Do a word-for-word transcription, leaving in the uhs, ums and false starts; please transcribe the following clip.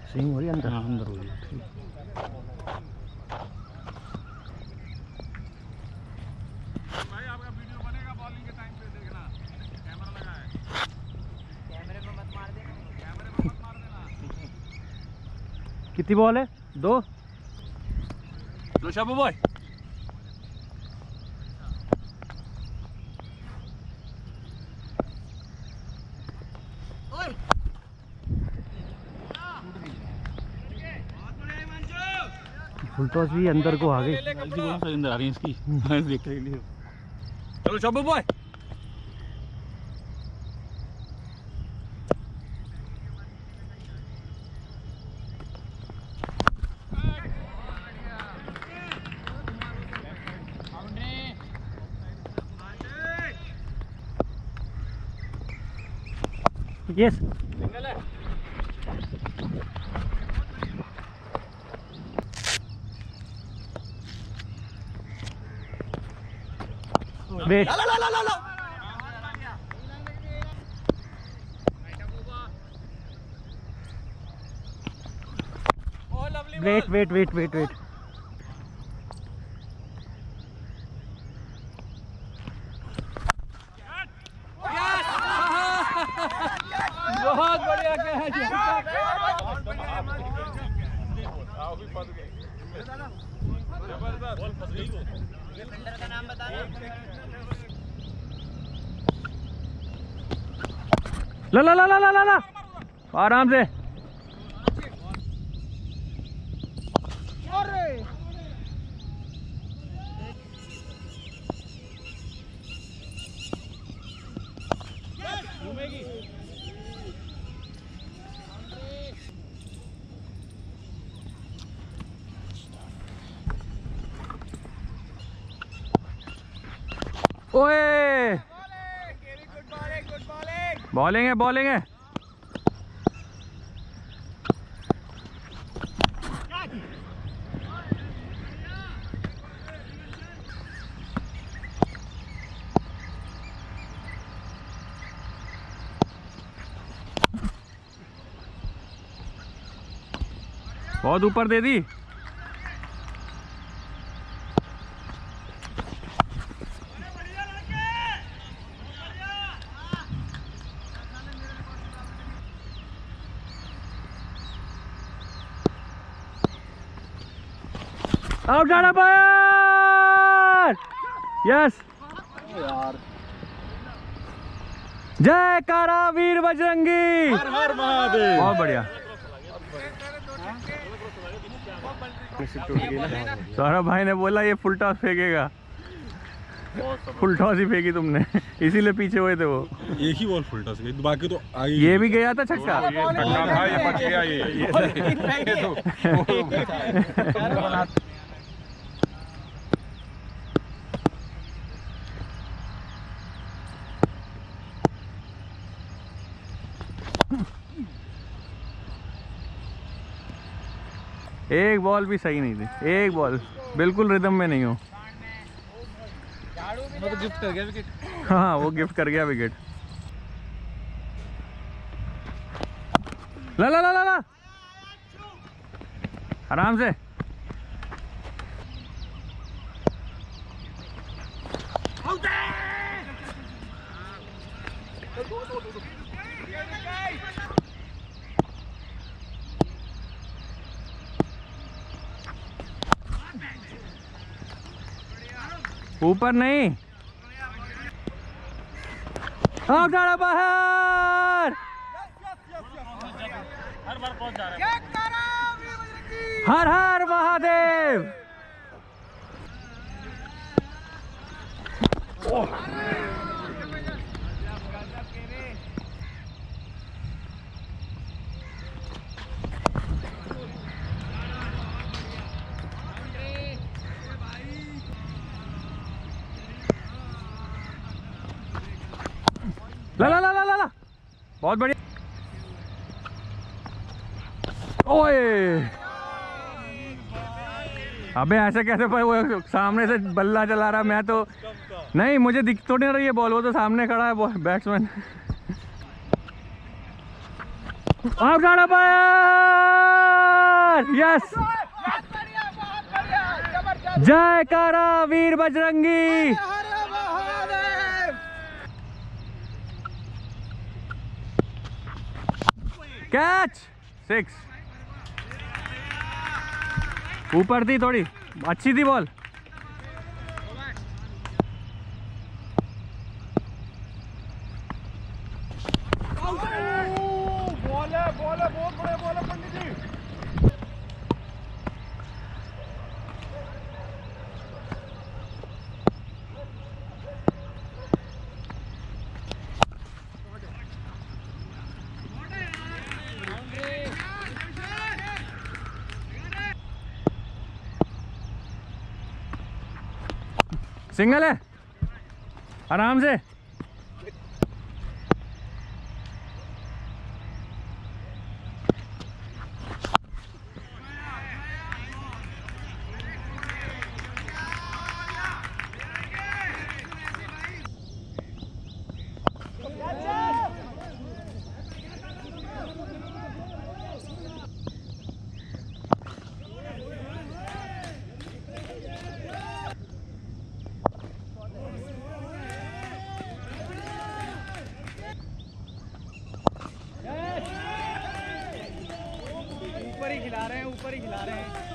Swing हो रही है अंदर? हाँ अंदर हो रही है। ठीक भाई आपका वीडियो बनेगा बॉलिंग के टाइम पे, देखना कैमरा लगा है। कैमरे में मत मार देना, कैमरे में मत मार देना। कितनी बॉल है? दो। लो शाबू बॉय। फुल टॉस भी अंदर को आ गई। अंदर आ रही है इसकी देखने के लिए। चलो शाबू बॉय। यस। सिंगल है। Wait wait wait wait wait wait बहुत बढ़िया कैच। का नाम बताना। ला ला ला ला ला ला आराम से। ओए बॉलिंग है बॉलिंग है। बहुत ऊपर दे दी। आउट जाना बाहर। यस यार जय कारा वीर बजरंगी। हर हर महादेव। बहुत बढ़िया। सौरभ भाई ने बोला ये फुल टॉस फेंकेगा। फुल टॉस ही फेंकी तुमने, इसीलिए पीछे हुए थे वो। एक ही बॉल फुल टॉस गई, बाकी तो आगे ये भी गया था छक्का। ये छक्का था, ये बच गया। ये एक बॉल भी सही नहीं थी, एक बॉल बिल्कुल रिदम में नहीं हो। वो तो गिफ्ट कर गया विकेट। हाँ वो गिफ्ट कर गया विकेट। ला ला ला ला ला आराम से। ऊपर नहीं, आउट जाना बाहर। हर बार पहुंच जा रहा है। हर हर महादेव। ला ला ला ला ला ला बहुत बढ़िया। ओए अबे ऐसे कैसे पर वो सामने से बल्ला चला रहा। मैं तो नहीं, मुझे दिख तो नहीं रही है बॉल, वो तो सामने खड़ा है batsman. Out out fire. Yes, जयकारा वीर बजरंगी। Catch, six. ऊपर थी थोड़ी, अच्छी थी बॉल। बॉल है, बॉल है, बहुत बड़े बॉल है पंडित जी। सिंगल है, आराम से। ऊपर ही खिला रहे हैं, ऊपर ही खिला रहे हैं।